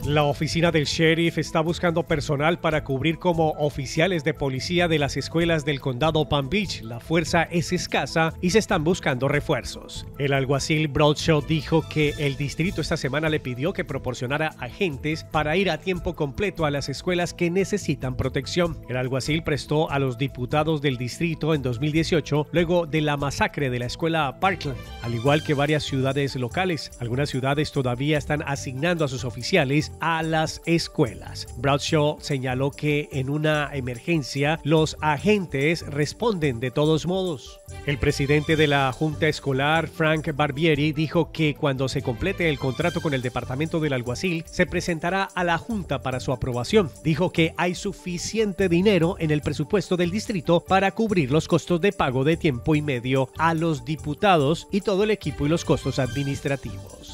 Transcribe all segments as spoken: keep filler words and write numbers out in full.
La oficina del sheriff está buscando personal para cubrir como oficiales de policía de las escuelas del condado Palm Beach. La fuerza es escasa y se están buscando refuerzos. El alguacil Bradshaw dijo que el distrito esta semana le pidió que proporcionara agentes para ir a tiempo completo a las escuelas que necesitan protección. El alguacil prestó a los diputados del distrito en dos mil dieciocho luego de la masacre de la escuela Parkland, al igual que varias ciudades locales. Algunas ciudades todavía están asignando a sus oficiales a las escuelas. Bradshaw señaló que en una emergencia los agentes responden de todos modos. El presidente de la Junta Escolar, Frank Barbieri, dijo que cuando se complete el contrato con el departamento del alguacil, se presentará a la Junta para su aprobación. Dijo que hay suficiente dinero en el presupuesto del distrito para cubrir los costos de pago de tiempo y medio a los diputados y todo el equipo y los costos administrativos.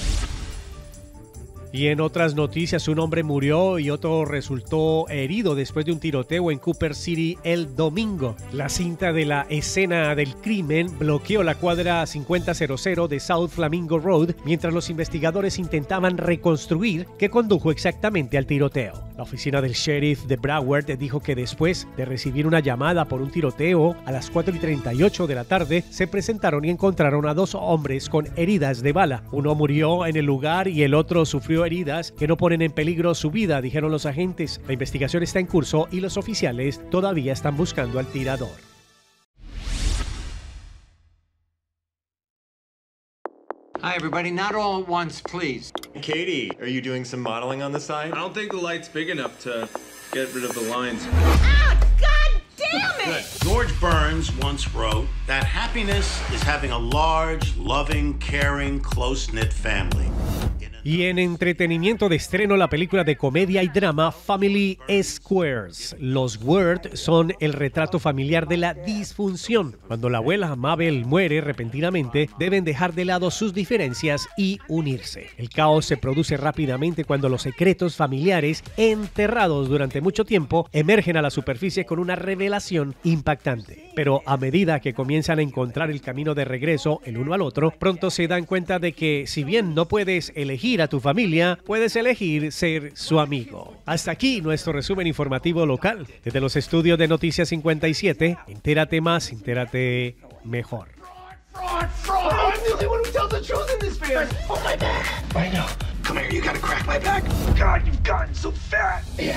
Y en otras noticias, un hombre murió y otro resultó herido después de un tiroteo en Cooper City el domingo. La cinta de la escena del crimen bloqueó la cuadra cincuenta cero de South Flamingo Road mientras los investigadores intentaban reconstruir qué condujo exactamente al tiroteo. La oficina del sheriff de Broward dijo que después de recibir una llamada por un tiroteo a las cuatro y treinta y ocho de la tarde, se presentaron y encontraron a dos hombres con heridas de bala. Uno murió en el lugar y el otro sufrió heridas que no ponen en peligro su vida, dijeron los agentes. La investigación está en curso y los oficiales todavía están buscando al tirador. Hi, everybody. Not all at once, please. Katie, are you doing some modeling on the side? I don't think the light's big enough to get rid of the lines. Ah, God damn it! George Burns once wrote that happiness is having a large, loving, caring, close-knit family. Y en entretenimiento de estreno, la película de comedia y drama Family Squares. Los Word son el retrato familiar de la disfunción. Cuando la abuela Mabel muere repentinamente, deben dejar de lado sus diferencias y unirse. El caos se produce rápidamente cuando los secretos familiares, enterrados durante mucho tiempo, emergen a la superficie con una revelación impactante. Pero a medida que comienzan a encontrar el camino de regreso el uno al otro, pronto se dan cuenta de que si bien no puedes elegir a tu familia, puedes elegir ser su amigo. Hasta aquí nuestro resumen informativo local. Desde los estudios de Noticias cincuenta y siete, entérate más, entérate mejor. Fraud, fraud! I'm the only one who tells the truth in this family! Oh, my back! I know. Come here, you gotta crack my back. God, you've gotten so fat. Yeah.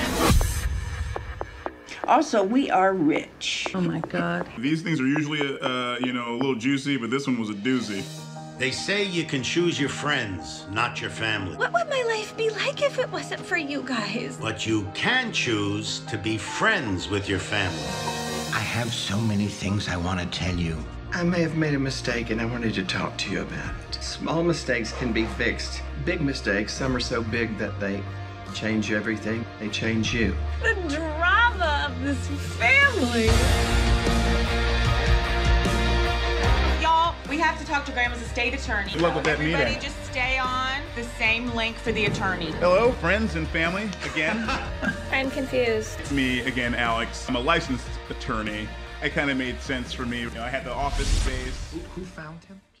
Also, we are rich. Oh, my God. These things are usually, uh, you know, a little juicy, but this one was a doozy. They say you can choose your friends, not your family. What would my life be like if it wasn't for you guys? But you can choose to be friends with your family. I have so many things I want to tell you. I may have made a mistake and I wanted to talk to you about it. Small mistakes can be fixed. Big mistakes, some are so big that they change everything. They change you. The drama of this family. We have to talk to Grandma's estate attorney. Good luck with that meeting. Everybody just stay on the same link for the attorney. Hello, friends and family, again. I'm confused. It's me again, Alex. I'm a licensed attorney. It kind of made sense for me. You know, I had the office space. Who, who found him?